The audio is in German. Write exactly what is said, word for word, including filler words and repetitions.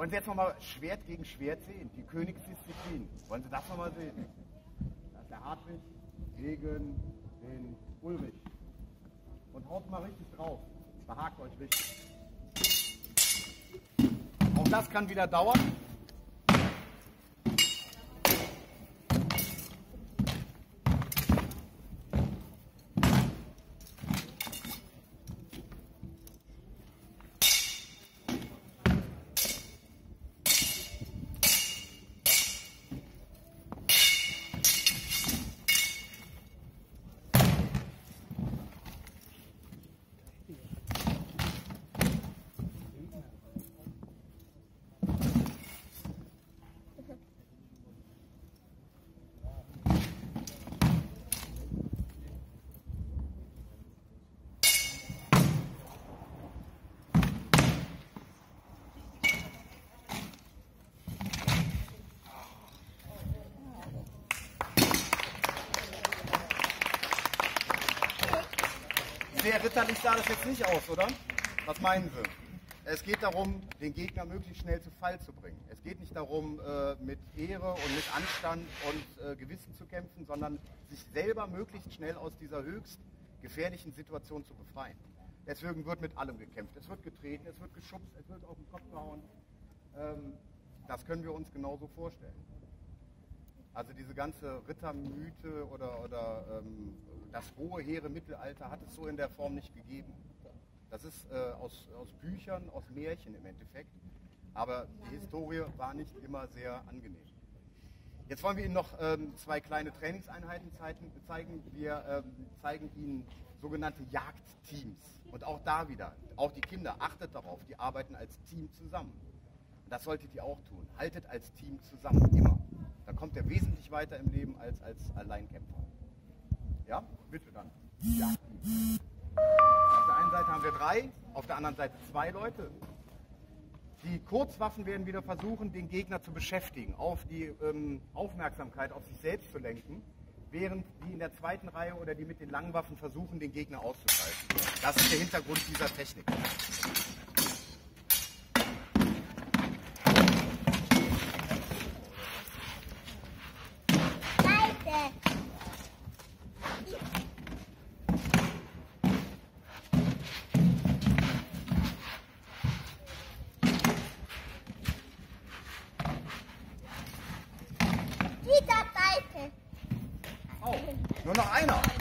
Wollen Sie jetzt nochmal Schwert gegen Schwert sehen? Die Königsdisziplin. Wollen Sie das nochmal sehen? Das ist der Hartwig gegen den Ulrich. Und haut mal richtig drauf. Behagt euch richtig. Auch das kann wieder dauern. Sehr ritterlich sah das jetzt nicht aus, oder? Was meinen Sie? Es geht darum, den Gegner möglichst schnell zu Fall zu bringen. Es geht nicht darum, äh, mit Ehre und mit Anstand und äh, Gewissen zu kämpfen, sondern sich selber möglichst schnell aus dieser höchst gefährlichen Situation zu befreien. Deswegen wird mit allem gekämpft. Es wird getreten, es wird geschubst, es wird auf den Kopf gehauen. Ähm, das können wir uns genauso vorstellen. Also diese ganze Rittermythe oder, oder ähm, das hohe, hehre Mittelalter hat es so in der Form nicht gegeben. Das ist äh, aus, aus Büchern, aus Märchen im Endeffekt. Aber die Historie war nicht immer sehr angenehm. Jetzt wollen wir Ihnen noch ähm, zwei kleine Trainingseinheiten zeigen. Wir ähm, zeigen Ihnen sogenannte Jagdteams. Und auch da wieder, auch die Kinder, achtet darauf, die arbeiten als Team zusammen. Das solltet ihr auch tun. Haltet als Team zusammen, immer. Da kommt ihr wesentlich weiter im Leben als als Alleinkämpfer. Ja, bitte dann. Ja. Auf der einen Seite haben wir drei, auf der anderen Seite zwei Leute. Die Kurzwaffen werden wieder versuchen, den Gegner zu beschäftigen, auf die ähm, Aufmerksamkeit auf sich selbst zu lenken, während die in der zweiten Reihe oder die mit den langen Waffen versuchen, den Gegner auszuschalten. Das ist der Hintergrund dieser Technik. Oh, nur noch einer.